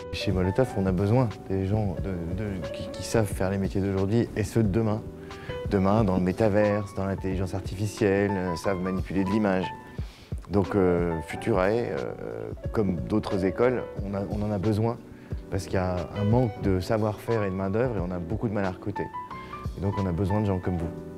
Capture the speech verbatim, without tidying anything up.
Chez Molotov, on a besoin des gens de, de, qui, qui savent faire les métiers d'aujourd'hui et ceux de demain. Demain, dans le métaverse, dans l'intelligence artificielle, euh, savent manipuler de l'image. Donc euh, Futurae, euh, comme d'autres écoles, on, a, on en a besoin parce qu'il y a un manque de savoir-faire et de main-d'œuvre et on a beaucoup de mal à recruter. Et donc on a besoin de gens comme vous.